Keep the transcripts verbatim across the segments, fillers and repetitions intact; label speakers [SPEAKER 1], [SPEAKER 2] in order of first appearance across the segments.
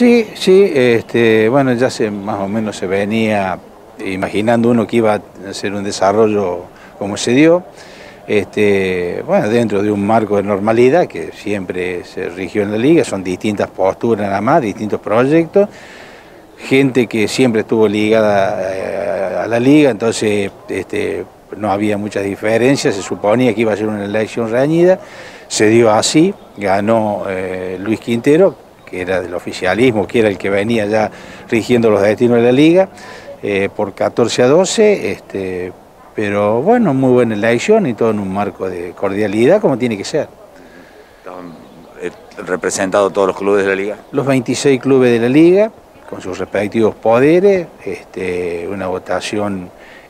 [SPEAKER 1] Sí, sí, este, bueno, ya se, más o menos se venía imaginando uno que iba a ser un desarrollo como se dio, este, bueno, dentro de un marco de normalidad que siempre se rigió en la liga, son distintas posturas nada más, distintos proyectos, gente que siempre estuvo ligada a, a la liga, entonces este, no había muchas diferencias, se suponía que iba a ser una elección reñida, se dio así, ganó eh, Luis Quintero, que era del oficialismo, que era el que venía ya rigiendo los destinos de la liga, eh, por catorce a doce, este, pero bueno, muy buena elección y todo en un marco de cordialidad como tiene que ser.
[SPEAKER 2] ¿Estaban eh, representados todos los clubes de la liga?
[SPEAKER 1] Los veintiséis clubes de la liga, con sus respectivos poderes, este, una votación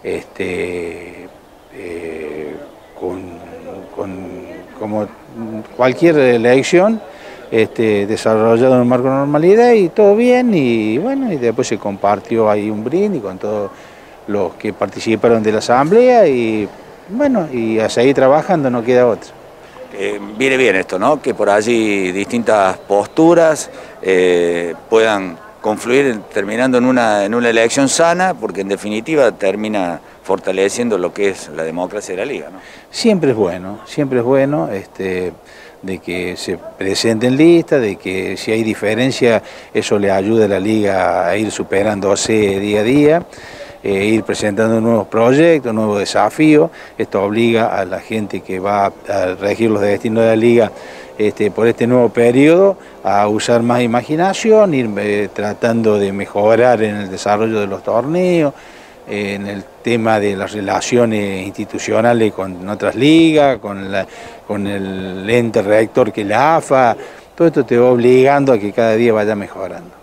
[SPEAKER 1] este, eh, con, con, como cualquier elección, este, desarrollado en un marco de normalidad y todo bien, y bueno, y después se compartió ahí un brindis con todos los que participaron de la asamblea y bueno, y a seguir trabajando, no queda otra.
[SPEAKER 2] Eh, viene bien esto, ¿no? Que por allí distintas posturas eh, puedan confluir terminando en una, en una elección sana, porque en definitiva termina fortaleciendo lo que es la democracia de la liga, ¿no?
[SPEAKER 1] Siempre es bueno, siempre es bueno este, de que se presenten listas, de que si hay diferencia eso le ayuda a la liga a ir superándose día a día, eh, ir presentando nuevos proyectos, nuevos desafíos. Esto obliga a la gente que va a regir los destinos de la liga este, por este nuevo periodo a usar más imaginación, ir eh, tratando de mejorar en el desarrollo de los torneos, en el tema de las relaciones institucionales con otras ligas, con, la, con el ente rector que es la A F A, todo esto te va obligando a que cada día vaya mejorando.